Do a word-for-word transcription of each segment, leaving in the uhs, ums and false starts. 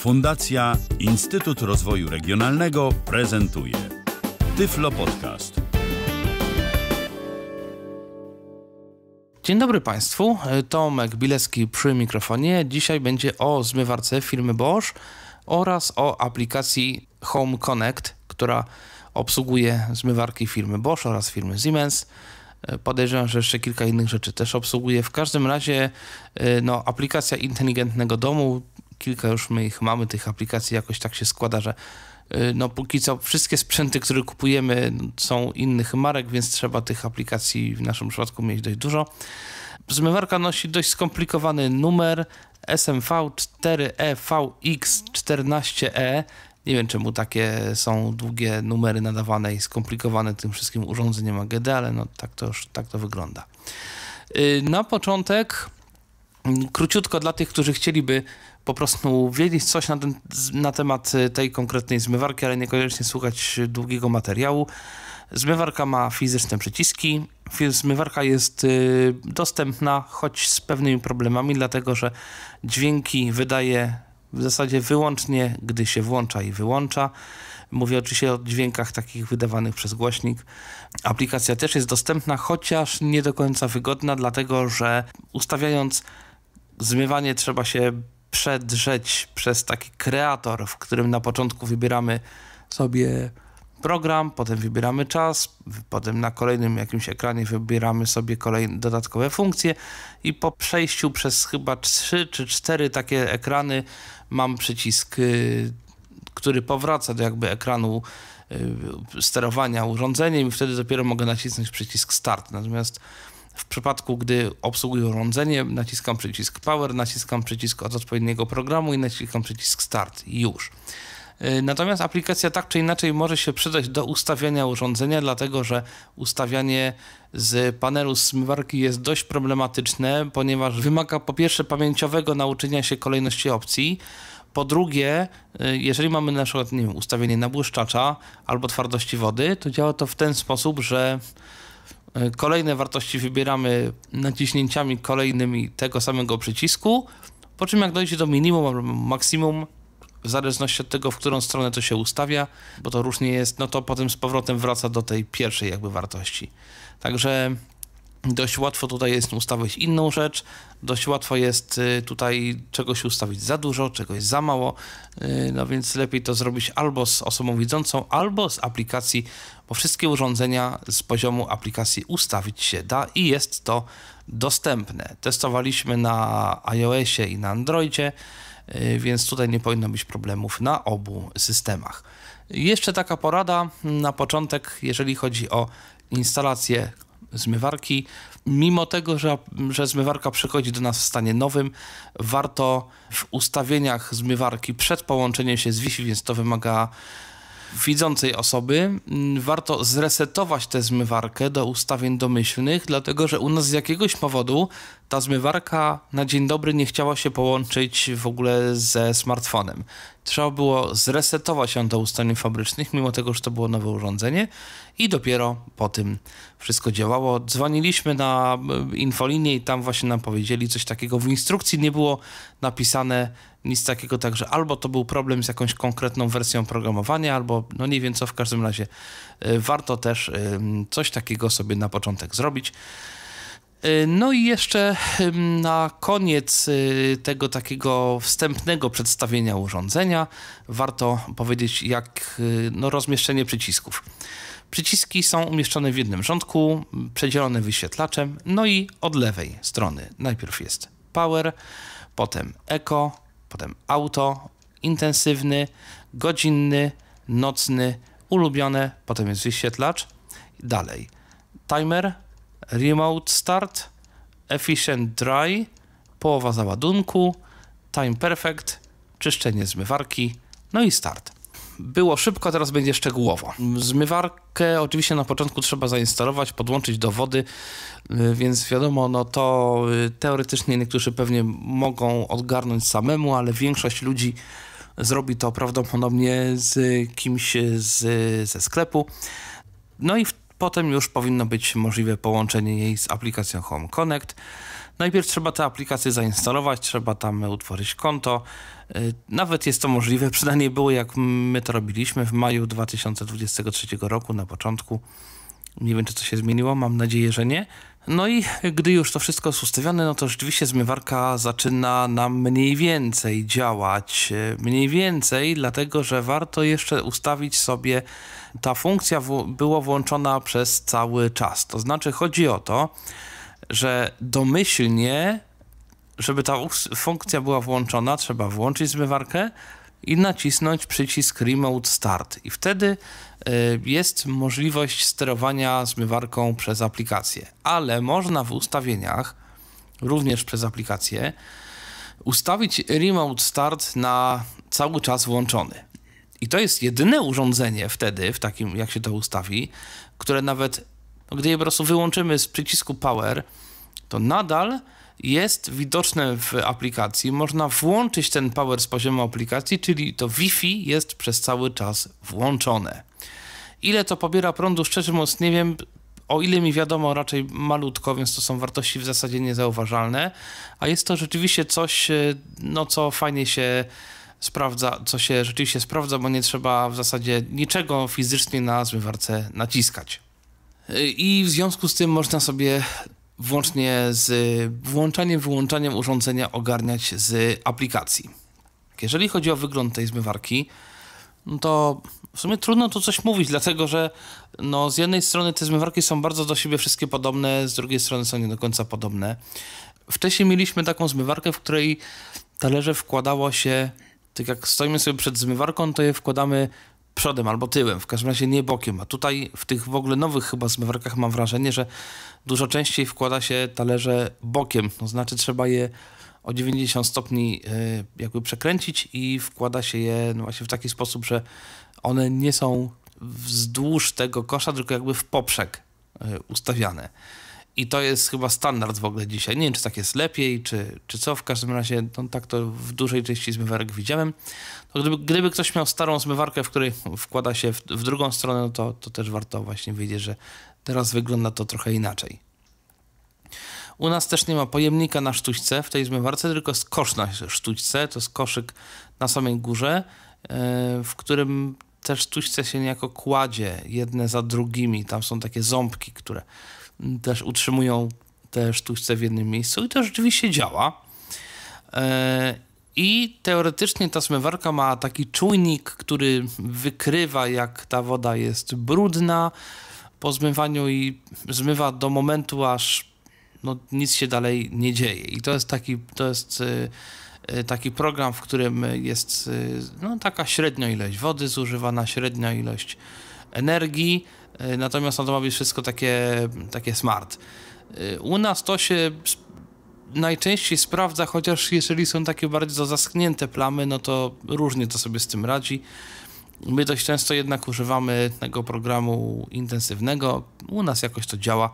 Fundacja Instytut Rozwoju Regionalnego prezentuje Tyflo Podcast. Dzień dobry Państwu, Tomek Bilecki przy mikrofonie. Dzisiaj będzie o zmywarce firmy Bosch oraz o aplikacji Home Connect, która obsługuje zmywarki firmy Bosch oraz firmy Siemens. Podejrzewam, że jeszcze kilka innych rzeczy też obsługuje. W każdym razie no, aplikacja inteligentnego domu, kilka już my ich mamy, tych aplikacji jakoś tak się składa, że no póki co wszystkie sprzęty, które kupujemy, są innych marek, więc trzeba tych aplikacji w naszym przypadku mieć dość dużo. Zmywarka nosi dość skomplikowany numer S M V cztery E V X czternaście E. Nie wiem, czemu takie są długie numery nadawane i skomplikowane tym wszystkim urządzeniem A G D, ale no tak to już tak to wygląda. Na początek króciutko dla tych, którzy chcieliby po prostu wiedzieć coś na, ten, na temat tej konkretnej zmywarki, ale niekoniecznie słuchać długiego materiału. Zmywarka ma fizyczne przyciski. Zmywarka jest y, dostępna, choć z pewnymi problemami, dlatego że dźwięki wydaje w zasadzie wyłącznie, gdy się włącza i wyłącza. Mówię oczywiście o dźwiękach takich wydawanych przez głośnik. Aplikacja też jest dostępna, chociaż nie do końca wygodna, dlatego że ustawiając zmywanie trzeba się przedrzeć przez taki kreator, w którym na początku wybieramy sobie program, potem wybieramy czas, potem na kolejnym jakimś ekranie wybieramy sobie kolejne dodatkowe funkcje i po przejściu przez chyba trzy czy cztery takie ekrany mam przycisk, który powraca do jakby ekranu sterowania urządzeniem i wtedy dopiero mogę nacisnąć przycisk Start. Natomiast w przypadku, gdy obsługuję urządzenie, naciskam przycisk Power, naciskam przycisk od odpowiedniego programu i naciskam przycisk Start i już. Natomiast aplikacja tak czy inaczej może się przydać do ustawiania urządzenia, dlatego że ustawianie z panelu zmywarki jest dość problematyczne, ponieważ wymaga po pierwsze pamięciowego nauczenia się kolejności opcji. Po drugie, jeżeli mamy na przykład nie wiem, ustawienie na błyszczacza albo twardości wody, to działa to w ten sposób, że kolejne wartości wybieramy naciśnięciami kolejnymi tego samego przycisku, po czym jak dojdzie do minimum albo maksimum, w zależności od tego, w którą stronę to się ustawia, bo to różnie jest, no to potem z powrotem wraca do tej pierwszej jakby wartości. Także dość łatwo tutaj jest ustawić inną rzecz, dość łatwo jest tutaj czegoś ustawić za dużo, czegoś za mało, no więc lepiej to zrobić albo z osobą widzącą, albo z aplikacji, bo wszystkie urządzenia z poziomu aplikacji ustawić się da i jest to dostępne. Testowaliśmy na iOSie i na Androidzie, więc tutaj nie powinno być problemów na obu systemach. Jeszcze taka porada na początek, jeżeli chodzi o instalację zmywarki. Mimo tego, że, że zmywarka przychodzi do nas w stanie nowym, warto w ustawieniach zmywarki przed połączeniem się z Wi-Fi, więc to wymaga widzącej osoby, warto zresetować tę zmywarkę do ustawień domyślnych, dlatego że u nas z jakiegoś powodu ta zmywarka na dzień dobry nie chciała się połączyć w ogóle ze smartfonem. Trzeba było zresetować ją do ustawień fabrycznych, mimo tego, że to było nowe urządzenie i dopiero po tym wszystko działało. Dzwoniliśmy na infolinię i tam właśnie nam powiedzieli coś takiego. W instrukcji nie było napisane nic takiego, także albo to był problem z jakąś konkretną wersją oprogramowania, albo no nie wiem co, w każdym razie y, warto też y, coś takiego sobie na początek zrobić. Y, no i jeszcze y, na koniec y, tego takiego wstępnego przedstawienia urządzenia warto powiedzieć jak y, no, rozmieszczenie przycisków. Przyciski są umieszczone w jednym rządku, przedzielone wyświetlaczem, no i od lewej strony najpierw jest Power, potem Eco, potem Auto, Intensywny, Godzinny, Nocny, Ulubione, potem jest wyświetlacz, dalej Timer, Remote Start, Efficient Dry, połowa załadunku, Time Perfect, czyszczenie zmywarki, no i Start. Było szybko, teraz będzie szczegółowo. Zmywarkę oczywiście na początku trzeba zainstalować, podłączyć do wody, więc wiadomo, no to teoretycznie niektórzy pewnie mogą odgarnąć samemu, ale większość ludzi zrobi to prawdopodobnie z kimś z, ze sklepu. No i w, potem już powinno być możliwe połączenie jej z aplikacją Home Connect. Najpierw trzeba tę aplikację zainstalować, trzeba tam utworzyć konto. Nawet jest to możliwe, przynajmniej było jak my to robiliśmy w maju dwa tysiące dwudziestego trzeciego roku na początku. Nie wiem, czy to się zmieniło, mam nadzieję, że nie. No i gdy już to wszystko jest ustawione, no to rzeczywiście zmywarka zaczyna nam mniej więcej działać. Mniej więcej, dlatego że warto jeszcze ustawić sobie, ta funkcja w- była włączona przez cały czas. To znaczy chodzi o to, że domyślnie, żeby ta us- funkcja była włączona, trzeba włączyć zmywarkę i nacisnąć przycisk Remote Start. I wtedy y, jest możliwość sterowania zmywarką przez aplikację. Ale można w ustawieniach, również przez aplikację, ustawić Remote Start na cały czas włączony. I to jest jedyne urządzenie wtedy, w takim jak się to ustawi, które nawet, no, gdy je po prostu wyłączymy z przycisku Power, to nadal jest widoczne w aplikacji. Można włączyć ten power z poziomu aplikacji, czyli to Wi-Fi jest przez cały czas włączone. Ile to pobiera prądu, szczerze mówiąc nie wiem. O ile mi wiadomo, raczej malutko, więc to są wartości w zasadzie niezauważalne, a jest to rzeczywiście coś, no co fajnie się sprawdza, co się rzeczywiście sprawdza, bo nie trzeba w zasadzie niczego fizycznie na zmywarce naciskać. I w związku z tym można sobie włącznie z włączaniem, wyłączaniem urządzenia ogarniać z aplikacji. Jeżeli chodzi o wygląd tej zmywarki, no to w sumie trudno tu coś mówić, dlatego że no z jednej strony te zmywarki są bardzo do siebie wszystkie podobne, z drugiej strony są nie do końca podobne. Wcześniej mieliśmy taką zmywarkę, w której talerze wkładało się, tak jak stoimy sobie przed zmywarką, to je wkładamy przodem albo tyłem, w każdym razie nie bokiem. A tutaj w tych w ogóle nowych chyba zmywarkach mam wrażenie, że dużo częściej wkłada się talerze bokiem. To znaczy trzeba je o dziewięćdziesiąt stopni y, jakby przekręcić i wkłada się je no właśnie w taki sposób, że one nie są wzdłuż tego kosza, tylko jakby w poprzek y, ustawiane. I to jest chyba standard w ogóle dzisiaj. Nie wiem, czy tak jest lepiej, czy, czy co. W każdym razie no, tak to w dużej części zmywarek widziałem. To gdyby, gdyby ktoś miał starą zmywarkę, w której wkłada się w, w drugą stronę, no to, to też warto właśnie wiedzieć, że teraz wygląda to trochę inaczej. U nas też nie ma pojemnika na sztućce w tej zmywarce, tylko jest kosz na sztućce. To jest koszyk na samej górze, w którym te sztućce się niejako kładzie jedne za drugimi. Tam są takie ząbki, które też utrzymują te sztućce w jednym miejscu i to rzeczywiście działa. I teoretycznie ta zmywarka ma taki czujnik, który wykrywa, jak ta woda jest brudna po zmywaniu i zmywa do momentu, aż no, nic się dalej nie dzieje. I to jest taki, to jest y, y, taki program, w którym jest y, no, taka średnia ilość wody zużywana, średnia ilość energii, y, natomiast no, to ma być wszystko takie, takie smart. Y, u nas to się najczęściej sprawdza, chociaż jeżeli są takie bardzo zaschnięte plamy, no to różnie to sobie z tym radzi. My dość często jednak używamy tego programu intensywnego. U nas jakoś to działa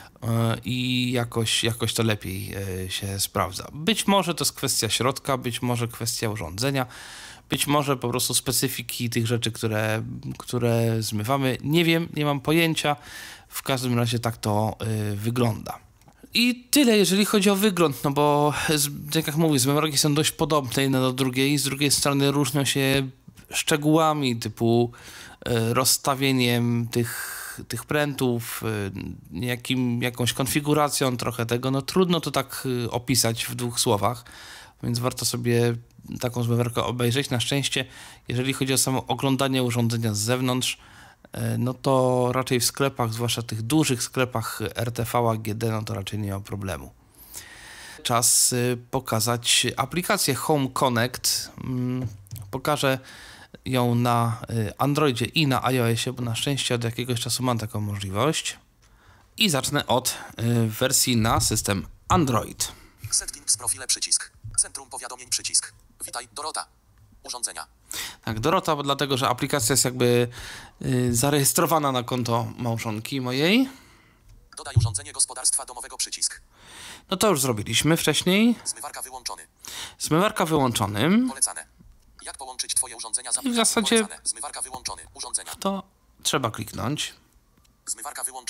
i jakoś, jakoś to lepiej się sprawdza. Być może to jest kwestia środka, być może kwestia urządzenia, być może po prostu specyfiki tych rzeczy, które, które zmywamy. Nie wiem, nie mam pojęcia. W każdym razie tak to wygląda. I tyle, jeżeli chodzi o wygląd, no bo tak jak mówię, zmywarki są dość podobne jedna do drugiej, z drugiej strony różnią się szczegółami typu rozstawieniem tych, tych prętów, jakim, jakąś konfiguracją trochę tego, no trudno to tak opisać w dwóch słowach, więc warto sobie taką zmywarkę obejrzeć. Na szczęście, jeżeli chodzi o samo oglądanie urządzenia z zewnątrz, no to raczej w sklepach, zwłaszcza tych dużych sklepach R T V A G D, no to raczej nie ma problemu. Czas pokazać aplikację Home Connect. Pokażę ją na Androidzie i na iOSie, bo na szczęście od jakiegoś czasu mam taką możliwość. I zacznę od wersji na system Android. Settings, profile, przycisk. Centrum powiadomień, przycisk. Witaj, Dorota. Urządzenia. Tak, Dorota, bo dlatego, że aplikacja jest jakby y, zarejestrowana na konto małżonki mojej. Dodaj urządzenie gospodarstwa domowego, przycisk. No to już zrobiliśmy wcześniej. Zmywarka wyłączony. Zmywarka wyłączonym. Polecane. Jak połączyć twoje urządzenia z I w zasadzie Zmywarka wyłączony. Urządzenia. to trzeba kliknąć. Zmywarka wyłączony.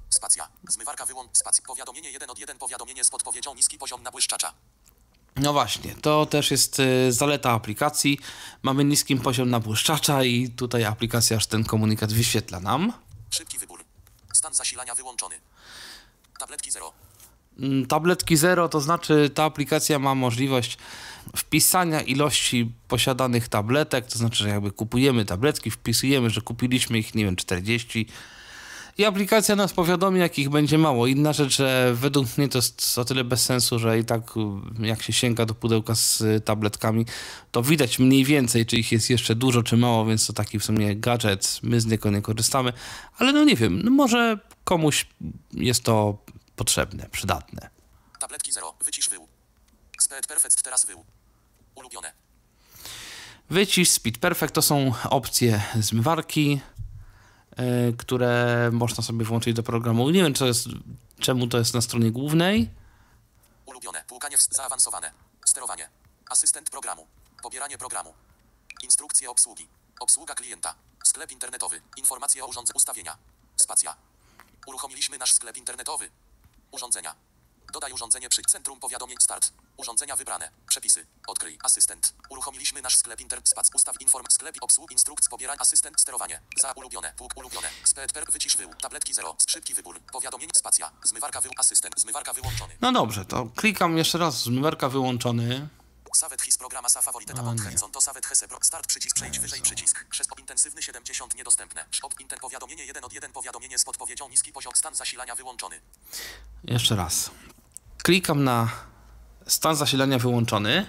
Spacja. Zmywarka wyłącz. Spacja. Powiadomienie jeden od jeden. Powiadomienie z podpowiedzią niski poziom nabłyszczacza. No właśnie, to też jest y, zaleta aplikacji. Mamy niski poziom nabłyszczacza i tutaj aplikacja aż ten komunikat wyświetla nam. Szybki wybór. Stan zasilania wyłączony. Tabletki zero. Tabletki zero, to znaczy ta aplikacja ma możliwość wpisania ilości posiadanych tabletek, to znaczy, że jakby kupujemy tabletki, wpisujemy, że kupiliśmy ich, nie wiem, czterdzieści i aplikacja nas powiadomi, jak ich będzie mało. Inna rzecz, że według mnie to jest o tyle bez sensu, że i tak jak się sięga do pudełka z tabletkami, to widać mniej więcej, czy ich jest jeszcze dużo, czy mało, więc to taki w sumie gadżet, my z niego nie korzystamy, ale no nie wiem, no może komuś jest to potrzebne, przydatne. Tabletki zero. Wycisz wył. Speed Perfect teraz wył. Ulubione. Wycisz, Speed Perfect to są opcje zmywarki, yy, które można sobie włączyć do programu. Nie wiem, co jest, czemu to jest na stronie głównej. Ulubione. Płukanie w... Zaawansowane. Sterowanie. Asystent programu. Pobieranie programu. Instrukcje obsługi. Obsługa klienta. Sklep internetowy. Informacje o urządzeniu. Ustawienia. Spacja. Uruchomiliśmy nasz sklep internetowy. Urządzenia. Dodaj urządzenie przy centrum powiadomień start. Urządzenia wybrane. Przepisy. Odkryj. Asystent. Uruchomiliśmy nasz sklep internet. Spac. Ustaw inform. Sklep obsług. Instrukcje. Pobieranie. Asystent. Sterowanie. Za ulubione. Pług ulubione. Speed per. Wycisz wył. Tabletki zero. Szybki wybór. Powiadomień. Spacja. Zmywarka wył. Asystent. Zmywarka wyłączony. No dobrze, to klikam jeszcze raz. Zmywarka wyłączony. Savet his programa sa favoriteta pod horizonto savet hese pro start przycisk przejdź wyżej przycisk przez intensywny siedemdziesiąt niedostępne op inten powiadomienie jeden od jeden powiadomienie z podpowiedzią niski poziom stan zasilania wyłączony. Jeszcze raz. Klikam na stan zasilania wyłączony.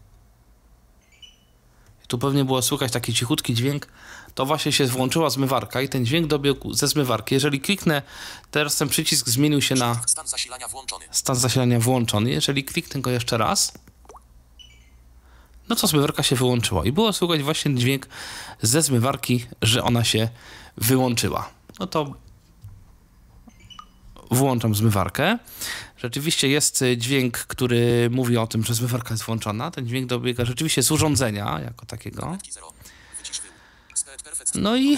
Tu pewnie było słychać taki cichutki dźwięk. To właśnie się włączyła zmywarka i ten dźwięk dobiegł ze zmywarki. Jeżeli kliknę, teraz ten przycisk zmienił się na stan zasilania włączony. Stan zasilania włączony. Jeżeli kliknę go jeszcze raz, no to zmywarka się wyłączyła. I było słychać właśnie dźwięk ze zmywarki, że ona się wyłączyła. No to włączam zmywarkę. Rzeczywiście jest dźwięk, który mówi o tym, że zmywarka jest włączona. Ten dźwięk dobiega rzeczywiście z urządzenia jako takiego. No i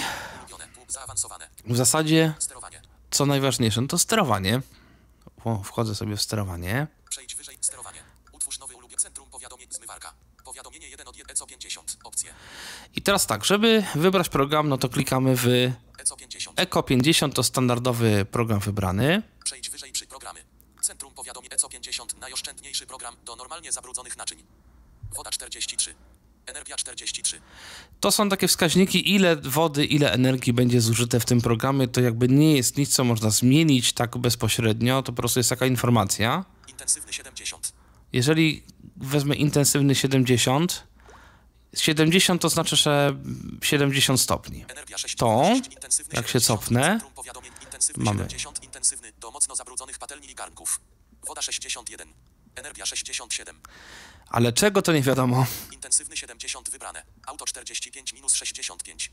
w zasadzie co najważniejsze, no to sterowanie. O, wchodzę sobie w sterowanie. Przejdź wyżej sterowanie. Utwórz nowy ulubiony centrum powiadomień zmywarka. Powiadomienie jeden od jeden E C O pięćdziesiąt. Opcje. I teraz tak, żeby wybrać program, no to klikamy w E C O pięćdziesiąt. E C O pięćdziesiąt, to standardowy program wybrany. Przejdź wyżej przy programy. Centrum powiadomień E C O pięćdziesiąt. Najoszczędniejszy program do normalnie zabrudzonych naczyń. Woda czterdzieści trzy. Energia czterdzieści trzy. To są takie wskaźniki, ile wody, ile energii będzie zużyte w tym programie. To jakby nie jest nic, co można zmienić tak bezpośrednio. To po prostu jest taka informacja. Intensywny siedemdziesiąt. Jeżeli wezmę intensywny siedemdziesiąt, siedemdziesiąt to znaczy, że siedemdziesiąt stopni. Energia sześć. To, intensywny jak się siedemdziesiąt. cofnę, Centrum powiadomień intensywny mamy. siedemdziesiąt. Intensywny do mocno zabrudzonych patelni i garnków. Woda sześćdziesiąt jeden. Energia sześćdziesiąt siedem. Ale czego to nie wiadomo. Intensywny siedemdziesiąt wybrane. Auto czterdzieści pięć minus sześćdziesiąt pięć.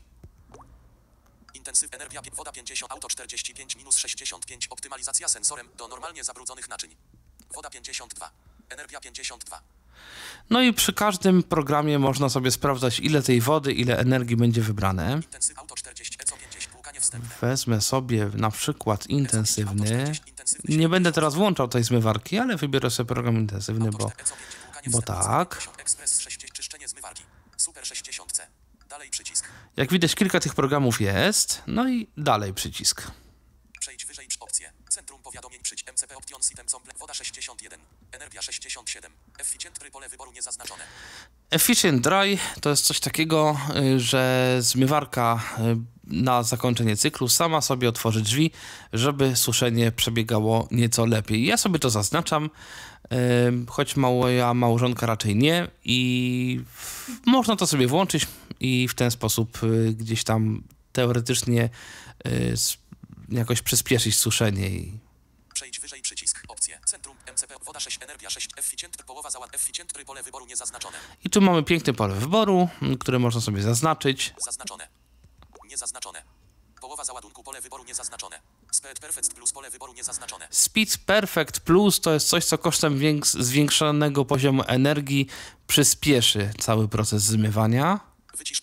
Intensywna energia, woda pięćdziesiąt, auto czterdzieści pięć minus sześćdziesiąt pięć. Optymalizacja sensorem do normalnie zabrudzonych naczyń. Woda pięćdziesiąt dwa. Energia pięćdziesiąt dwa. No i przy każdym programie można sobie sprawdzać, ile tej wody, ile energii będzie wybrane. Intensyw, auto czterdzieści, E C O pięćdziesiąt, płukanie wstępne. Wezmę sobie na przykład intensywny. Nie będę teraz włączał tej zmywarki, ale wybiorę sobie program intensywny, bo, bo tak. Ekspres sześć, czyszczenie zmywarki. Super sześćdziesiąt C. Dalej przycisk. Jak widać, kilka tych programów jest. No i dalej przycisk. Przejdź wyżej opcje. Centrum powiadomień przyć M C P Option System Comple. Woda sześćdziesiąt jeden. Energia sześćdziesiąt siedem. Efficient Dry pole wyboru niezaznaczone. Efficient Dry to jest coś takiego, że zmywarka na zakończenie cyklu sama sobie otworzy drzwi, żeby suszenie przebiegało nieco lepiej. Ja sobie to zaznaczam, choć moja małżonka raczej nie i można to sobie włączyć i w ten sposób gdzieś tam teoretycznie jakoś przyspieszyć suszenie. I... Przejdź wyżej przycisk. Opcje. Centrum M C P. Woda sześć. Energia sześć. Efficient. Połowa załat. Efficient. Pole wyboru niezaznaczone. I tu mamy piękne pole wyboru, które można sobie zaznaczyć. Zaznaczone. Niezaznaczone. Połowa załadunku. Pole wyboru niezaznaczone. Speed Perfect Plus. Pole wyboru niezaznaczone. Speed Perfect Plus to jest coś, co kosztem więks- zwiększonego poziomu energii przyspieszy cały proces zmywania. Wycisz pole wyboru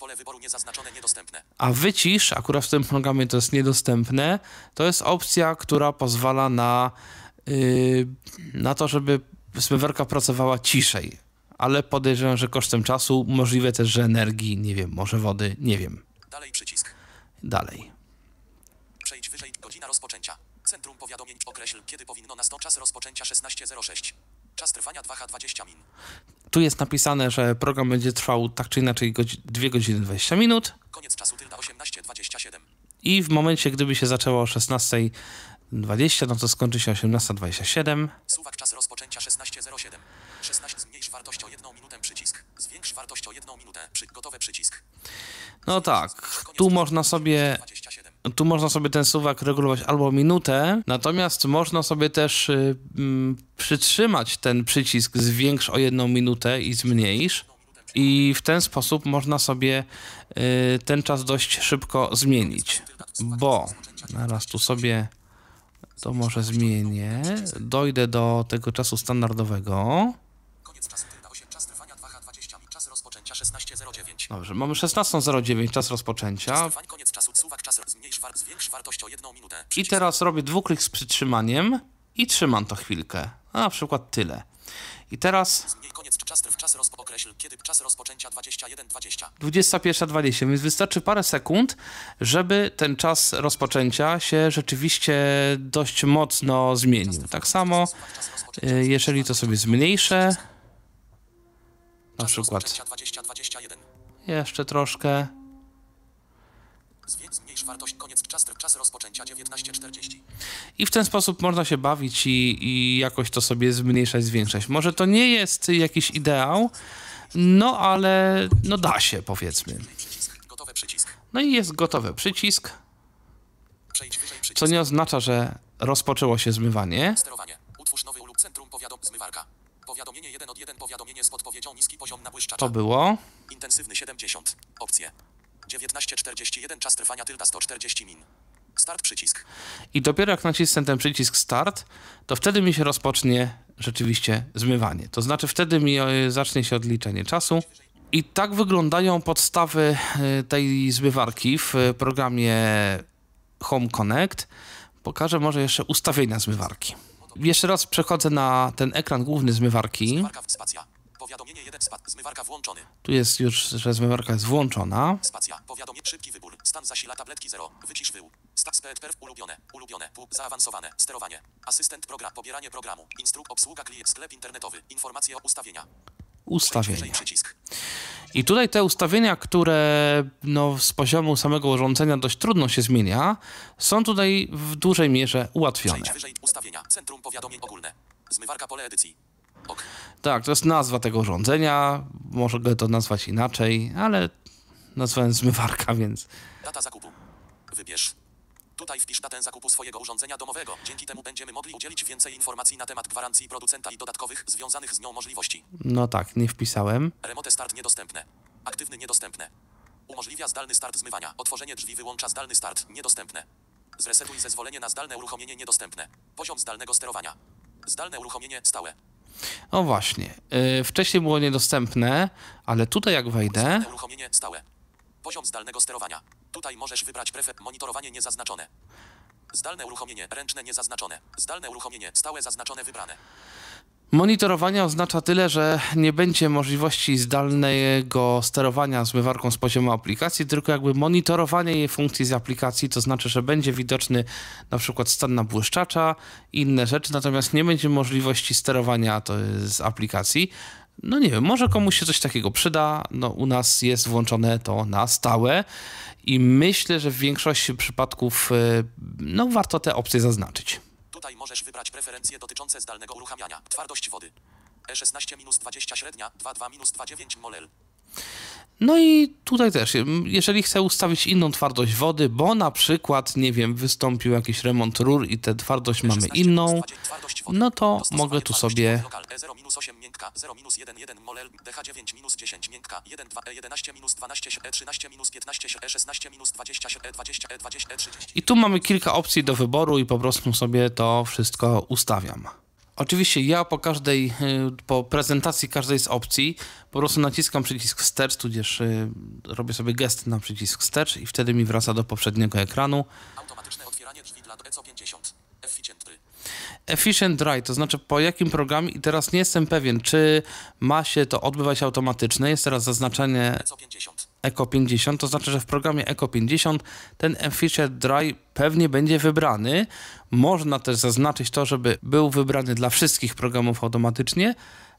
Niezaznaczone, niedostępne. A wycisz, akurat w tym programie to jest niedostępne, to jest opcja, która pozwala na, yy, na to, żeby zmywarka pracowała ciszej. Ale podejrzewam, że kosztem czasu, możliwe też, że energii, nie wiem, może wody, nie wiem. Dalej przycisk. Dalej. Przejdź wyżej. Godzina rozpoczęcia. Centrum powiadomień. Określ, kiedy powinno nastąpić. Czas rozpoczęcia szesnaście zero sześć. Czas trwania dwa h dwadzieścia min. Tu jest napisane, że program będzie trwał tak czy inaczej godzi- dwie godziny dwadzieścia minut. Koniec czasu tylda osiemnaście dwadzieścia siedem. I w momencie, gdyby się zaczęło o szesnasta dwadzieścia, no to skończy się osiemnasta dwadzieścia siedem. Suwak czas rozpoczęcia szesnaście zero siedem. szesnaście zmniejsz wartość o jedną minutę przycisk. Zwiększ wartość o jedną minutę. Przy, gotowe przycisk. No tak, tu można sobie dwadzieścia siedem. tu można sobie ten suwak regulować albo minutę, natomiast można sobie też y, mm, przytrzymać ten przycisk zwiększ o jedną minutę i zmniejsz i w ten sposób można sobie y, ten czas dość szybko zmienić, bo zaraz tu sobie to może zmienię, dojdę do tego czasu standardowego. Koniec czasu tylda osiem. Czas trwania dwa h dwadzieścia min. Czas rozpoczęcia szesnaście zero dziewięć. Dobrze, mamy szesnasta zero dziewięć, czas rozpoczęcia. Trwań, koniec czasu. Suwak czas. Zmniejsz war, zwiększ wartość o jedną minutę. I Przycisk. teraz robię dwuklik z przytrzymaniem i trzymam to chwilkę, a na przykład tyle. I teraz Zmniej koniec czas trw. Czas rozpo określ, kiedy czas rozpoczęcia dwadzieścia jeden dwadzieścia. dwudziesta pierwsza dwadzieścia, więc wystarczy parę sekund, żeby ten czas rozpoczęcia się rzeczywiście dość mocno zmienił. Tak samo, Suwak czas rozpoczęcia. y, jeżeli to sobie zmniejszę, na Czas przykład rozpoczęcia dwadzieścia dwadzieścia jeden. jeszcze troszkę, Zwiększ zmniejsz wartość. Koniec czas trw. Czas rozpoczęcia dziewiętnaście czterdzieści. i w ten sposób można się bawić i, i jakoś to sobie zmniejszać, zwiększać. Może to nie jest jakiś ideał, no ale no da się, powiedzmy. Przycisk. Gotowe przycisk. No i jest gotowy przycisk, Przejdź wyżej przycisk. co nie oznacza, że rozpoczęło się zmywanie. Sterowanie. Utwórz nowy ulub. Centrum powiadom. Zmywarka. Powiadomienie jeden od jeden. Powiadomienie z podpowiedzią niski poziom nabłyszczacza. To było. Intensywny siedemdziesiąt. Opcje. dziewiętnaście czterdzieści jeden. Czas trwania tylda sto czterdzieści min. Start przycisk. I dopiero jak nacisnę ten przycisk start, to wtedy mi się rozpocznie rzeczywiście zmywanie. To znaczy wtedy mi e, zacznie się odliczenie czasu. I tak wyglądają podstawy e, tej zmywarki w e, programie Home Connect. Pokażę może jeszcze ustawienia zmywarki. Jeszcze raz przechodzę na ten ekran główny zmywarki. Zmywarka w spacja. Powiadomienie jeden. Spa. Zmywarka włączony. Tu jest już, że zmywarka jest włączona. Spacja. Powiadomienie. Szybki wybór. Stan zasila tabletki zero. Wycisz wył. Stat sped perf. Ulubione. Ulubione. Pół. Zaawansowane. Sterowanie. Asystent program. Pobieranie programu. Instruk. Obsługa klient. Sklep internetowy. Informacje o ustawienia. Ustawienia. Wyżej przycisk. I tutaj te ustawienia, które no, z poziomu samego urządzenia dość trudno się zmienia, są tutaj w dużej mierze ułatwione. Przejdź wyżej. Ustawienia. Centrum powiadomień ogólne. Zmywarka pole edycji. Ok. Tak, to jest nazwa tego urządzenia, mogę to nazwać inaczej, ale nazwałem zmywarka, więc Data zakupu. Wybierz. Tutaj wpisz datę zakupu swojego urządzenia domowego. Dzięki temu będziemy mogli udzielić więcej informacji na temat gwarancji producenta i dodatkowych związanych z nią możliwości. no tak, nie wpisałem. Remote start niedostępne. Aktywny niedostępne. Umożliwia zdalny start zmywania. Otworzenie drzwi wyłącza zdalny start. Niedostępne. Zresetuj zezwolenie na zdalne uruchomienie. Niedostępne. Poziom zdalnego sterowania. Zdalne uruchomienie stałe. O właśnie, yy, wcześniej było niedostępne, ale tutaj jak wejdę, Zdalne uruchomienie stałe. Poziom zdalnego sterowania. Tutaj możesz wybrać prefer monitorowanie niezaznaczone. Zdalne uruchomienie ręczne niezaznaczone. Zdalne uruchomienie stałe zaznaczone wybrane. monitorowanie oznacza tyle, że nie będzie możliwości zdalnego sterowania zmywarką z poziomu aplikacji, tylko jakby monitorowanie jej funkcji z aplikacji, to znaczy, że będzie widoczny na przykład stan nabłyszczacza i inne rzeczy, natomiast nie będzie możliwości sterowania to z aplikacji. No nie wiem, może komuś się coś takiego przyda, no u nas jest włączone to na stałe i myślę, że w większości przypadków y, no warto te opcje zaznaczyć. Tutaj możesz wybrać preferencje dotyczące zdalnego uruchamiania. Twardość wody. E szesnaście dwadzieścia średnia, dwa dwa dwadzieścia dziewięć molel. No i tutaj też, jeżeli chcę ustawić inną twardość wody, bo na przykład, nie wiem, wystąpił jakiś remont rur i tę twardość mamy inną, no to mogę tu sobie E zero osiem miękka, zero jeden jeden molel, D H dziewięć dziesięć miękka, jeden dwa, E jedenaście dwanaście, E trzynaście piętnaście, E szesnaście dwadzieścia, E dwadzieścia, E dwadzieścia, E trzydzieści. i tu mamy kilka opcji do wyboru i po prostu sobie to wszystko ustawiam. Oczywiście ja po każdej, po prezentacji każdej z opcji po prostu naciskam przycisk wstecz, tudzież robię sobie gest na przycisk wstecz i wtedy mi wraca do poprzedniego ekranu. Automatyczne otwieranie drzwi dla E C O pięćdziesiąt. Efficient Dry. Efficient Dry, to znaczy po jakim programie, i teraz nie jestem pewien, czy ma się to odbywać automatycznie. Jest teraz zaznaczenie E C O pięćdziesiąt. E C O pięćdziesiąt, to znaczy, że w programie E C O pięćdziesiąt ten Efficient Dry pewnie będzie wybrany. Można też zaznaczyć to, żeby był wybrany dla wszystkich programów automatycznie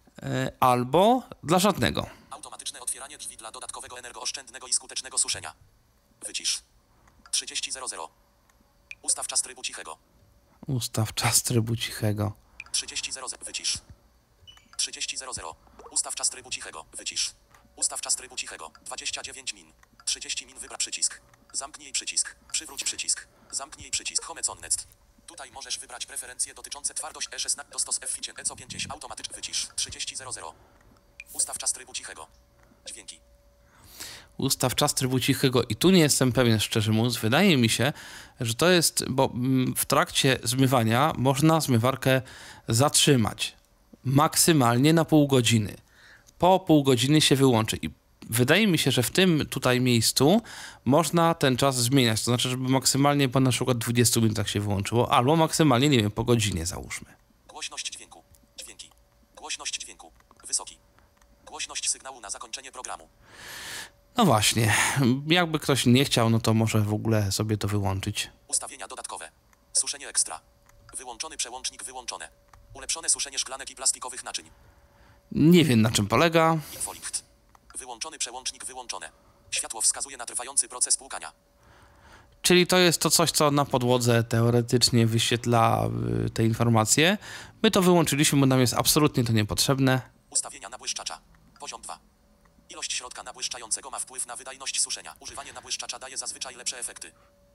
albo dla żadnego. Automatyczne otwieranie drzwi dla dodatkowego energooszczędnego i skutecznego suszenia. Wycisz. trzydzieści zero zero. Ustaw czas trybu cichego. Ustaw czas trybu cichego. trzydzieści zero zero. Wycisz. trzydzieści zero zero. Ustaw czas trybu cichego. Wycisz. Ustaw czas trybu cichego. dwadzieścia dziewięć min. trzydzieści min. Wybra przycisk. Zamknij przycisk. Przywróć przycisk. Zamknij przycisk. Home on next. Tutaj możesz wybrać preferencje dotyczące twardość E szesnaście dostos Efficient E C O pięćdziesiąt automatyczny. Wycisz. trzydzieści zero zero. Ustaw czas trybu cichego. Dźwięki. Ustaw czas trybu cichego i tu nie jestem pewien, szczerze mówiąc. Wydaje mi się, że to jest, bo w trakcie zmywania można zmywarkę zatrzymać maksymalnie na pół godziny. Po pół godziny się wyłączy i wydaje mi się, że w tym tutaj miejscu można ten czas zmieniać. To znaczy, żeby maksymalnie po na przykład dwudziestu minutach się wyłączyło, albo maksymalnie, nie wiem, po godzinie załóżmy. Głośność dźwięku. Dźwięki. Głośność dźwięku. Wysoki. Głośność sygnału na zakończenie programu. No właśnie, jakby ktoś nie chciał, no to może w ogóle sobie to wyłączyć. Ustawienia dodatkowe. Suszenie ekstra. Wyłączony przełącznik wyłączone. Ulepszone suszenie szklanek i plastikowych naczyń. Nie wiem, na czym polega. Infolicht. Wyłączony przełącznik wyłączone. Światło wskazuje na trwający proces płukania. Czyli to jest to coś, co na podłodze teoretycznie wyświetla y, te informacje. My to wyłączyliśmy, bo nam jest absolutnie to niepotrzebne. Ustawienia nabłyszczacza. Poziom dwa. Ilość środka nabłyszczającego ma wpływ na wydajność suszenia. Używanie nabłyszczacza daje zazwyczaj lepsze efekty.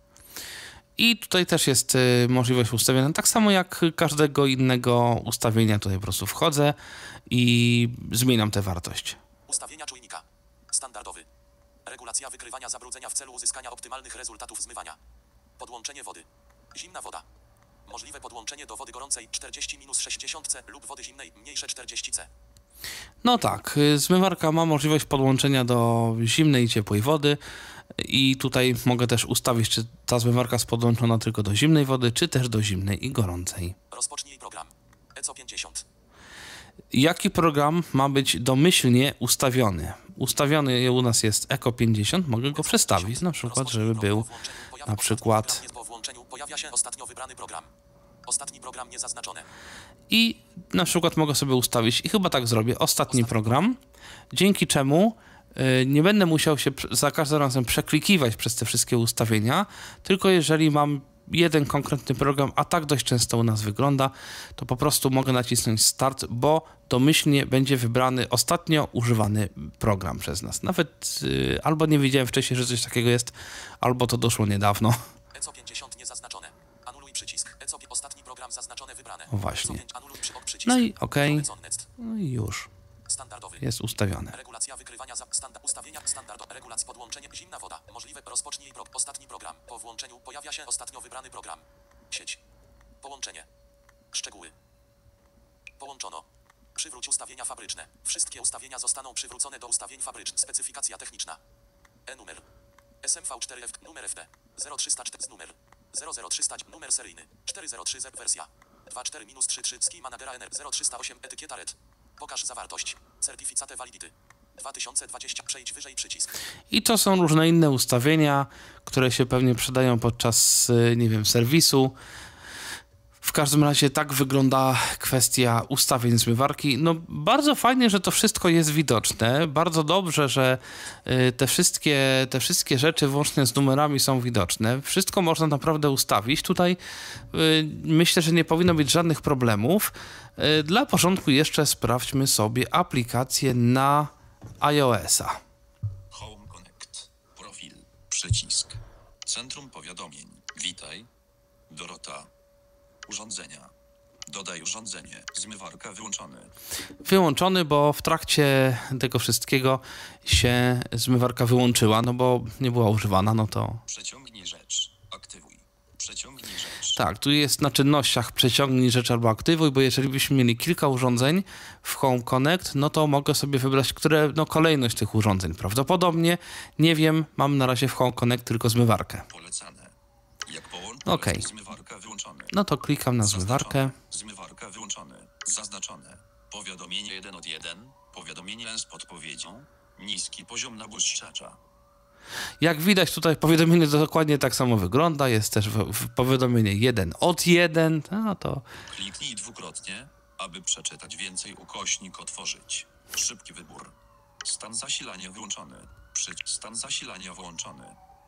I tutaj też jest y, możliwość ustawienia, tak samo jak każdego innego ustawienia. Tutaj po prostu wchodzę i zmieniam tę wartość. Ustawienia czujnika. Standardowy. Regulacja wykrywania zabrudzenia w celu uzyskania optymalnych rezultatów zmywania. Podłączenie wody. Zimna woda. Możliwe podłączenie do wody gorącej czterdzieści minus sześćdziesiąt C lub wody zimnej mniejsze czterdzieści C. No tak, zmywarka ma możliwość podłączenia do zimnej i ciepłej wody i tutaj mogę też ustawić, czy ta zmywarka jest podłączona tylko do zimnej wody, czy też do zimnej i gorącej. Rozpocznij program. E C O pięćdziesiąt. Jaki program ma być domyślnie ustawiony? Ustawiony u nas jest E C O pięćdziesiąt, mogę go przestawić, na przykład, żeby był na przykład... Po włączeniu pojawia się ostatnio wybrany program. Ostatni program niezaznaczone. I na przykład mogę sobie ustawić, i chyba tak zrobię, ostatni program, dzięki czemu y, nie będę musiał się za każdym razem przeklikiwać przez te wszystkie ustawienia, tylko jeżeli mam jeden konkretny program, a tak dość często u nas wygląda, to po prostu mogę nacisnąć start, bo domyślnie będzie wybrany ostatnio używany program przez nas. Nawet y, albo nie wiedziałem wcześniej, że coś takiego jest, albo to doszło niedawno. E C O pięćdziesiąt niezaznaczone. Anuluj przycisk. E C O ostatni program zaznaczone wybrane. O właśnie. E C O pięć anuluj przy, przycisk. No i okej. Okay. No i już. Standardowy. Jest ustawione. Regulacja wykrywania za standa, ustawienia standardowe. Regulacja podłączenie zimna woda. Możliwe rozpocznij pro, ostatni program. Po włączeniu pojawia się ostatnio wybrany program. Sieć. Połączenie. Szczegóły. Połączono. Przywróć ustawienia fabryczne. Wszystkie ustawienia zostaną przywrócone do ustawień fabrycznych. Specyfikacja techniczna. E-numer. S M V cztery F numer F D zero trzysta cztery numer zero zero trzysta numer seryjny cztery zero trzy Z wersja dwa cztery trzy trzy ski managera N R zero trzysta osiem etykieta red. Pokaż zawartość. Certificate validity. dwa tysiące dwadzieścia. Przejdź wyżej przycisk. I to są różne inne ustawienia, które się pewnie przydają podczas, nie wiem, serwisu. W każdym razie tak wygląda kwestia ustawień zmywarki. No bardzo fajnie, że to wszystko jest widoczne. Bardzo dobrze, że te wszystkie, te wszystkie rzeczy włącznie z numerami są widoczne. Wszystko można naprawdę ustawić. Tutaj myślę, że nie powinno być żadnych problemów. Dla porządku jeszcze sprawdźmy sobie aplikację na iOS-a. Home Connect. Profil. Przycisk. Centrum powiadomień. Witaj. Dorota. Urządzenia. Dodaj urządzenie. Zmywarka wyłączony. Wyłączony, bo w trakcie tego wszystkiego się zmywarka wyłączyła, no bo nie była używana, no to... Przeciągnij rzecz. Aktywuj. Przeciągnij rzecz. Tak, tu jest na czynnościach przeciągnij rzecz albo aktywuj, bo jeżeli byśmy mieli kilka urządzeń w Home Connect, no to mogę sobie wybrać, które, no kolejność tych urządzeń. Prawdopodobnie, nie wiem, mam na razie w Home Connect tylko zmywarkę. Polecane. Jak połączyć Okej. zmywarka wyłączony. No to klikam na zmywarkę. Zmywarka wyłączony. Zaznaczone. Powiadomienie jeden od jeden. Powiadomienie z podpowiedzią. Niski poziom nabłyszczacza. Jak widać tutaj powiadomienie dokładnie tak samo wygląda. Jest też w, w powiadomienie jeden od jeden. No to Kliknij dwukrotnie, aby przeczytać więcej ukośnik otworzyć. Szybki wybór. Stan zasilania wyłączony. Przycisk stan zasilania włączony.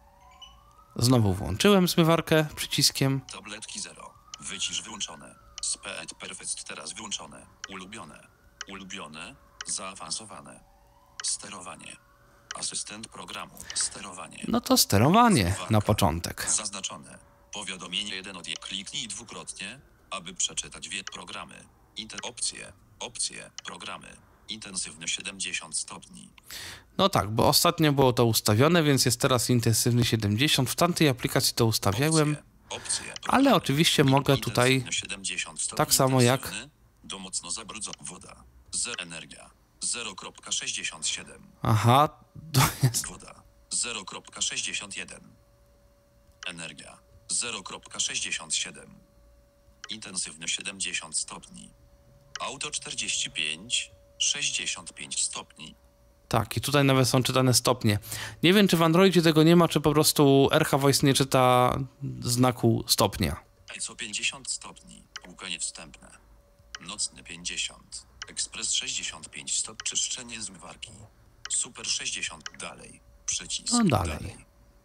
znowu włączyłem zmywarkę przyciskiem. Tabletki zero. Wycisz wyłączone. Speed Perfect teraz wyłączone. Ulubione. Ulubione. Zaawansowane. Sterowanie. Asystent programu. Sterowanie. No to sterowanie na początek. Zaznaczone. Powiadomienie jeden od jeden. Kliknij dwukrotnie, aby przeczytać wie programy. Inter opcje. Opcje. Programy. Intensywny siedemdziesiąt stopni. No tak, bo ostatnio było to ustawione, więc jest teraz intensywny siedemdziesiąt. W tamtej aplikacji to ustawiałem, Opcje. Opcje. ale Programy. oczywiście mogę tutaj Intensywny siedemdziesiąt stopni. tak samo jak Intensywny. Do mocno zabrudzona woda. Zero energia. zero przecinek sześćdziesiąt siedem. Aha, to jest... Woda. zero przecinek sześćdziesiąt jeden. Energia. zero przecinek sześćdziesiąt siedem. Intensywny siedemdziesiąt stopni. Auto czterdzieści pięć. sześćdziesiąt pięć stopni. Tak, i tutaj nawet są czytane stopnie. Nie wiem, czy w Androidzie tego nie ma, czy po prostu R H Voice nie czyta znaku stopnia. E C O pięćdziesiąt stopni. Łukanie wstępne. Nocny pięćdziesiąt. Ekspres sześćdziesiąt pięć stopni. Czyszczenie zmywarki. Super sześćdziesiąt. Dalej. Przycisk. No dalej.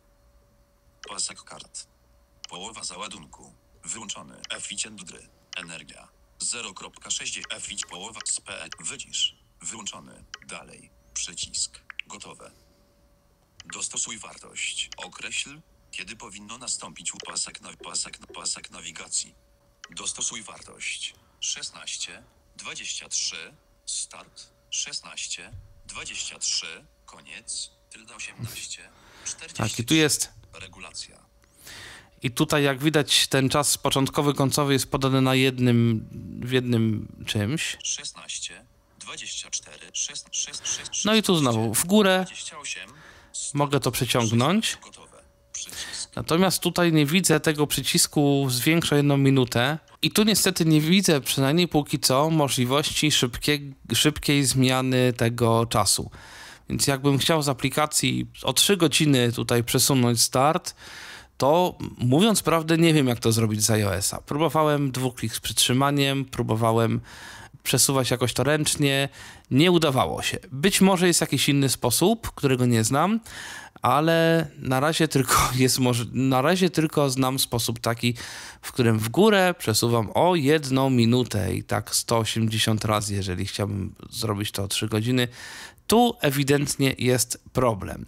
Pasek kart. Połowa załadunku. Wyłączony. Efficient dry. Energia. zero przecinek sześćdziesiąt. Efficient połowa. Speed. Wycisz. Wyłączony. Dalej. Przycisk. Gotowe. Dostosuj wartość. Określ, kiedy powinno nastąpić pasek, na, pasek, pasek nawigacji. Dostosuj wartość. szesnaście, dwadzieścia trzy, start, szesnaście, dwadzieścia trzy, koniec, tylne osiemnaście, czterdzieści. Tak, i tu jest... Regulacja. I tutaj, jak widać, ten czas początkowy, końcowy jest podany na jednym, w jednym czymś. szesnaście, dwadzieścia cztery, szesnaście, szesnaście, No i tu znowu w górę dwadzieścia osiem, start, mogę to przeciągnąć. gotowe. Przycisk. Natomiast tutaj nie widzę tego przycisku zwiększa jedną minutę. I tu niestety nie widzę, przynajmniej póki co, możliwości szybkiej, szybkiej zmiany tego czasu. Więc jakbym chciał z aplikacji o trzy godziny tutaj przesunąć start, to mówiąc prawdę nie wiem, jak to zrobić z iOS-a. Próbowałem dwuklik z przytrzymaniem, próbowałem przesuwać jakoś to ręcznie, nie udawało się. Być może jest jakiś inny sposób, którego nie znam, ale na razie tylko jest może, na razie tylko znam sposób taki, w którym w górę przesuwam o jedną minutę i tak sto osiemdziesiąt razy, jeżeli chciałbym zrobić to o trzy godziny. Tu ewidentnie jest problem.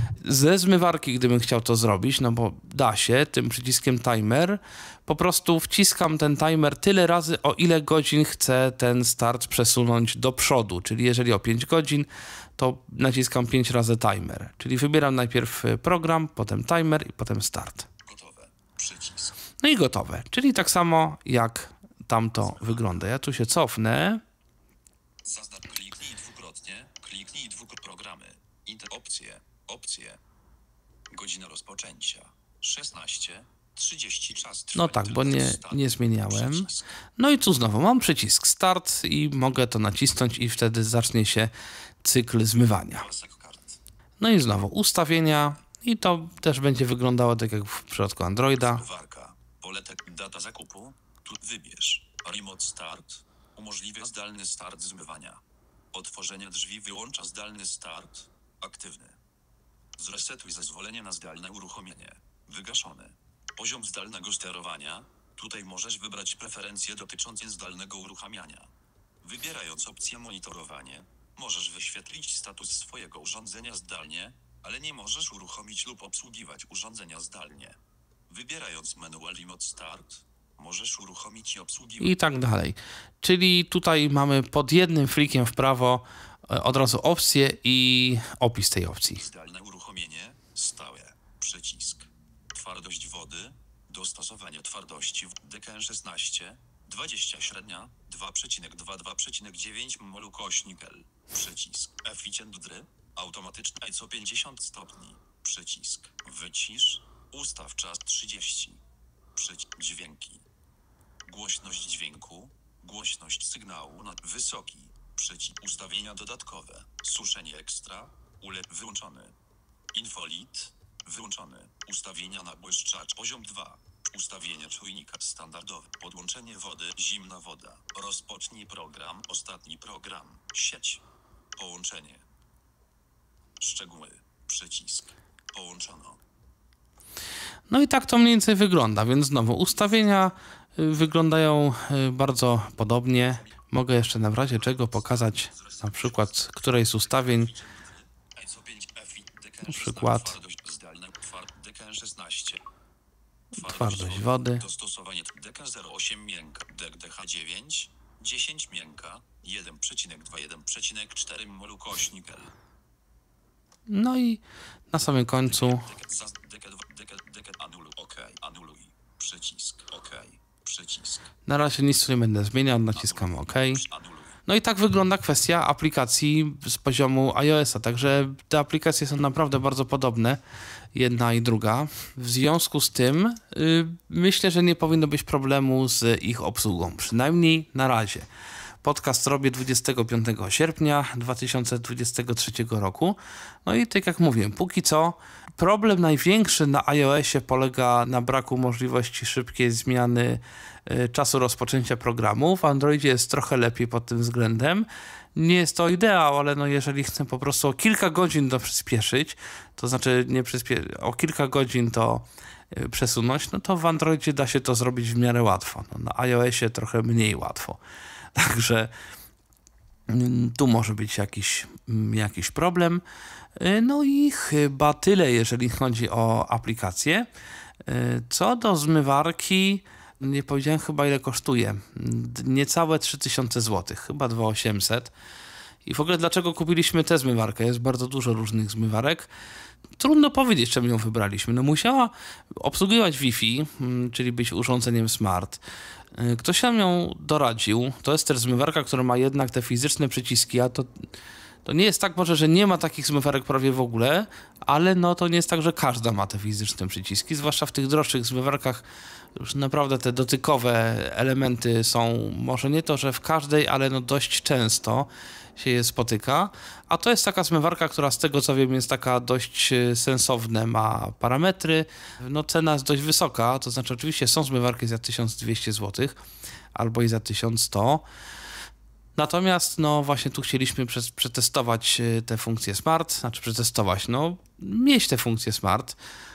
Ze zmywarki, gdybym chciał to zrobić, no bo da się, tym przyciskiem timer, po prostu wciskam ten timer tyle razy, o ile godzin chcę ten start przesunąć do przodu. Czyli jeżeli o pięć godzin, to naciskam pięć razy timer. Czyli wybieram najpierw program, potem timer i potem start. Gotowe. Przycisk. No i gotowe. Czyli tak samo jak tamto wygląda. Ja tu się cofnę. Zaznacz, kliknij dwukrotnie, kliknij dwukrotnie programy, inter opcje, opcje, godzina rozpoczęcia, szesnaście, trzydzieści czas trwania. No tak, bo nie, start, nie zmieniałem. przycisk. No i tu znowu mam przycisk start i mogę to nacisnąć i wtedy zacznie się cykl zmywania. Pasek kart. No i znowu ustawienia i to też będzie wyglądało tak jak w przypadku Androida. Zmywarka, poletek, data zakupu, tu wybierz, remote start, umożliwia zdalny start zmywania. Otworzenie drzwi wyłącza zdalny start, aktywny. Zresetuj zezwolenie na zdalne uruchomienie, wygaszony. Poziom zdalnego sterowania, tutaj możesz wybrać preferencje dotyczące zdalnego uruchamiania. Wybierając opcję monitorowanie, możesz wyświetlić status swojego urządzenia zdalnie, ale nie możesz uruchomić lub obsługiwać urządzenia zdalnie. Wybierając manual remote start, możesz uruchomić i obsługiwać. I tak dalej. Czyli tutaj mamy pod jednym flikiem w prawo e, od razu opcję i opis tej opcji. Zdalne uruchomienie, stałe, przycisk. Twardość wody, dostosowanie twardości w D K szesnaście, dwadzieścia średnia, dwa przecinek dwa, dwa przecinek dziewięć mol ukośnik L, przycisk, efficient dry, automatyczne co pięćdziesiąt stopni, przycisk, wycisz, ustaw czas trzydzieści, przycisk, dźwięki, głośność dźwięku, głośność sygnału na wysoki, przycisk, ustawienia dodatkowe, suszenie ekstra, ule, wyłączony, infolit, wyłączony, ustawienia na błyszczacz, poziom dwa, ustawienie czujnika standardowe, podłączenie wody, zimna woda, rozpocznij program, ostatni program, sieć, połączenie, szczegóły, przycisk, połączono. No i tak to mniej więcej wygląda, więc znowu ustawienia y, wyglądają y, bardzo podobnie. Mogę jeszcze na razie czego pokazać na przykład którejś z ustawień. Na przykład twardość wody. Dostosowanie D K zero osiem miękka, D H dziewięć, dziesięć miękka, jeden przecinek dwa, jeden przecinek cztery mol ukośnik L. No i na samym końcu anuluj, OK, anuluj, przycisk, OK, przycisk. na razie nic tu nie będę zmieniał, naciskam OK. No i tak wygląda kwestia aplikacji z poziomu iOS-a, także te aplikacje są naprawdę bardzo podobne, jedna i druga. W związku z tym yy, myślę, że nie powinno być problemu z ich obsługą, przynajmniej na razie. Podcast robię dwudziestego piątego sierpnia dwa tysiące dwudziestego trzeciego roku. No i tak jak mówię, póki co problem największy na iOSie polega na braku możliwości szybkiej zmiany y, czasu rozpoczęcia programu. W Androidzie jest trochę lepiej pod tym względem. Nie jest to ideał, ale no jeżeli chcę po prostu o kilka godzin to przyspieszyć, to znaczy nie przyspie- o kilka godzin to y, przesunąć, no to w Androidzie da się to zrobić w miarę łatwo. No, na iOSie trochę mniej łatwo. Także tu może być jakiś, jakiś problem. No i chyba tyle, jeżeli chodzi o aplikację. Co do zmywarki, nie powiedziałem chyba ile kosztuje. Niecałe trzy tysiące złotych, chyba dwa tysiące osiemset. I w ogóle dlaczego kupiliśmy tę zmywarkę? Jest bardzo dużo różnych zmywarek. Trudno powiedzieć, czemu ją wybraliśmy. No musiała obsługiwać Wi-Fi, czyli być urządzeniem smart. Ktoś nam ją doradził. To jest też zmywarka, która ma jednak te fizyczne przyciski, a to, to nie jest tak może, że nie ma takich zmywarek prawie w ogóle, ale no to nie jest tak, że każda ma te fizyczne przyciski, zwłaszcza w tych droższych zmywarkach już naprawdę te dotykowe elementy są, może nie to, że w każdej, ale no dość często się je spotyka, a to jest taka zmywarka, która z tego co wiem jest taka dość sensowne, ma parametry, no cena jest dość wysoka, to znaczy oczywiście są zmywarki za tysiąc dwieście złotych albo i za tysiąc sto, natomiast no właśnie tu chcieliśmy przetestować te funkcje smart, znaczy przetestować, no mieć te funkcje smart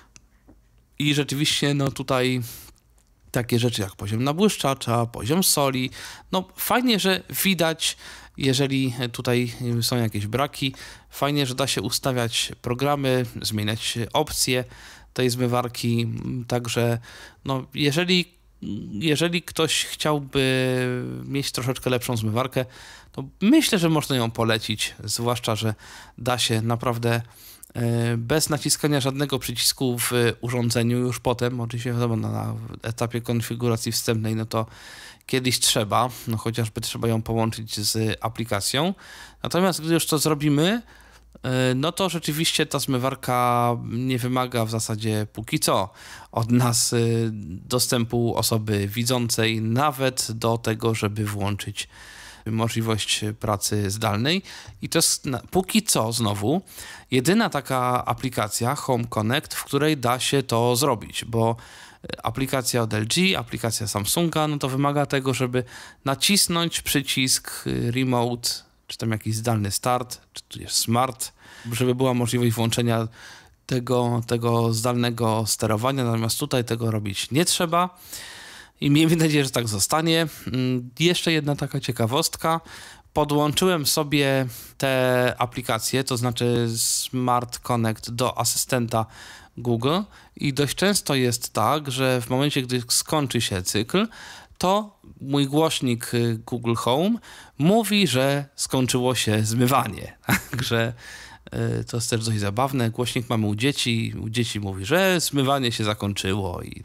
i rzeczywiście no tutaj takie rzeczy jak poziom nabłyszczacza, poziom soli, no fajnie, że widać, jeżeli tutaj są jakieś braki, fajnie, że da się ustawiać programy, zmieniać opcje tej zmywarki, także no jeżeli, jeżeli ktoś chciałby mieć troszeczkę lepszą zmywarkę, to myślę, że można ją polecić, zwłaszcza, że da się naprawdę bez naciskania żadnego przycisku w urządzeniu już potem, oczywiście wiadomo, na etapie konfiguracji wstępnej, no to kiedyś trzeba, no chociażby trzeba ją połączyć z aplikacją. Natomiast gdy już to zrobimy, no to rzeczywiście ta zmywarka nie wymaga w zasadzie póki co od nas dostępu osoby widzącej, nawet do tego, żeby włączyć możliwość pracy zdalnej. I to jest póki co znowu jedyna taka aplikacja Home Connect, w której da się to zrobić, bo aplikacja od L G, aplikacja Samsunga, no to wymaga tego, żeby nacisnąć przycisk remote, czy tam jakiś zdalny start, czy tu jest smart, żeby była możliwość włączenia tego, tego zdalnego sterowania, natomiast tutaj tego robić nie trzeba. I miejmy nadzieję, że tak zostanie. Jeszcze jedna taka ciekawostka. Podłączyłem sobie te aplikacje, to znaczy Smart Connect do asystenta Google i dość często jest tak, że w momencie, gdy skończy się cykl, to mój głośnik Google Home mówi, że skończyło się zmywanie. Także to jest też dość zabawne. Głośnik mamy u dzieci, u dzieci mówi, że zmywanie się zakończyło i tam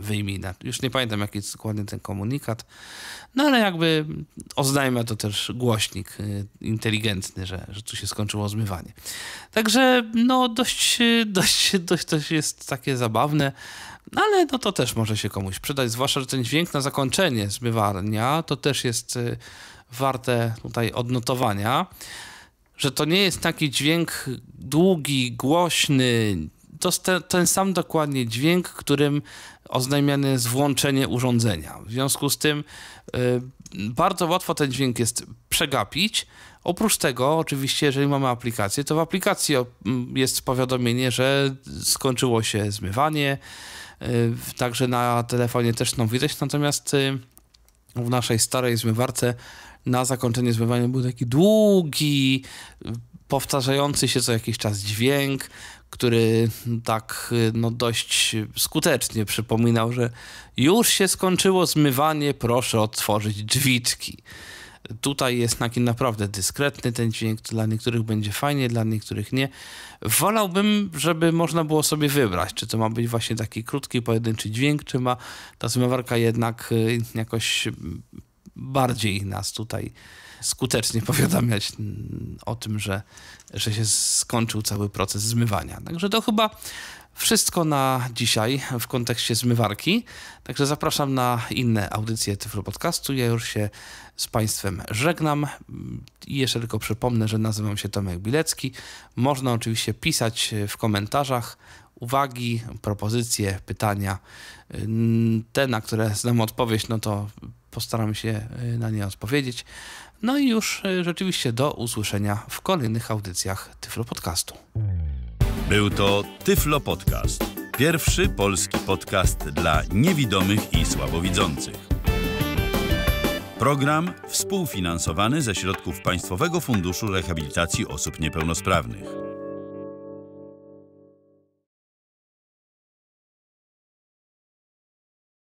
wyjmij. Już nie pamiętam, jaki jest dokładnie ten komunikat, no ale jakby oznajmia to też głośnik inteligentny, że, że tu się skończyło zmywanie. Także no dość, dość, dość, dość jest takie zabawne, ale no to też może się komuś przydać, zwłaszcza, że ten dźwięk na zakończenie zmywania to też jest warte tutaj odnotowania, że to nie jest taki dźwięk długi, głośny, to jest ten, ten sam dokładnie dźwięk, którym oznajmiane jest włączenie urządzenia. W związku z tym y, bardzo łatwo ten dźwięk jest przegapić. Oprócz tego, oczywiście, jeżeli mamy aplikację, to w aplikacji jest powiadomienie, że skończyło się zmywanie. Y, także na telefonie też no widać, natomiast y, w naszej starej zmywarce na zakończenie zmywania był taki długi, powtarzający się co jakiś czas dźwięk, który tak no dość skutecznie przypominał, że już się skończyło zmywanie, proszę otworzyć drzwiczki. Tutaj jest taki naprawdę dyskretny ten dźwięk, dla niektórych będzie fajnie, dla niektórych nie. Wolałbym, żeby można było sobie wybrać, czy to ma być właśnie taki krótki, pojedynczy dźwięk, czy ma ta zmywarka jednak jakoś bardziej nas tutaj skutecznie powiadamiać o tym, że, że się skończył cały proces zmywania. Także to chyba wszystko na dzisiaj w kontekście zmywarki. Także zapraszam na inne audycje Tyflo Podcastu. Ja już się z Państwem żegnam i jeszcze tylko przypomnę, że nazywam się Tomek Bilecki. Można oczywiście pisać w komentarzach uwagi, propozycje, pytania. Te, na które znam odpowiedź, no to postaram się na nie odpowiedzieć. No i już rzeczywiście do usłyszenia w kolejnych audycjach Tyflo Podcastu. Był to Tyflo Podcast. Pierwszy polski podcast dla niewidomych i słabowidzących. Program współfinansowany ze środków Państwowego Funduszu Rehabilitacji Osób Niepełnosprawnych.